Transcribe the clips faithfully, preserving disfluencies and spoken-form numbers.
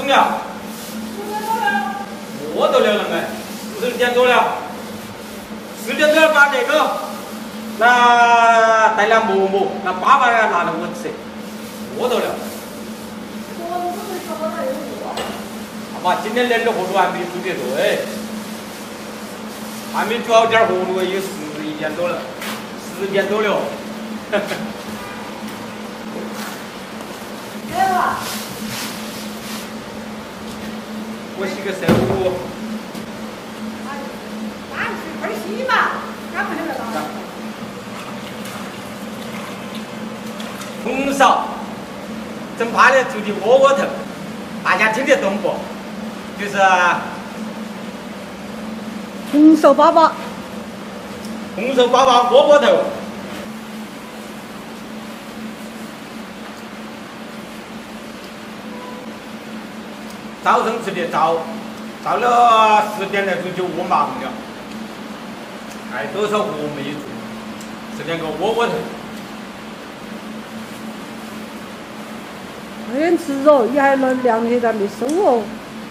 了。我都了人哎，四点多了。四点多把那个那带了馍馍，那爸爸拿了我吃，我都了。好吧，今天连着活路还没煮得对，还没煮好点活路，也十一点多了，十点多了。呵呵。 来吧。 我洗个手。 哎，那你去快洗嘛，干嘛那个了？ 红烧，正怕的煮的窝窝头，大家听得懂不？就是红烧粑粑， 红烧粑粑窝窝头。早上吃的早，到了十点来钟就饿忙了，哎，多少活没有做，吃两个窝窝头。 快点吃哦，你还能凉皮还没收哦。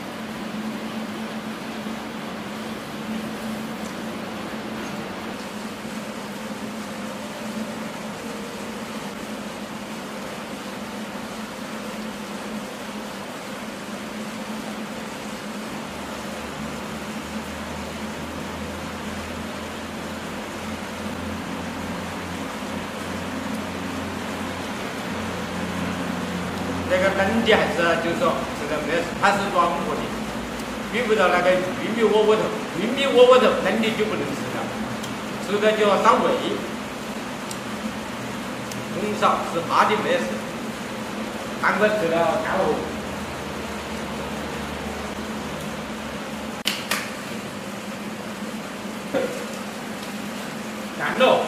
那个冷的还是就是说这个没事，它是软和的，遇不到那个玉米窝窝头，玉米窝窝头冷的就不能吃了，吃的就要伤胃。红烧是怕的没事，赶快吃了干哦。干了。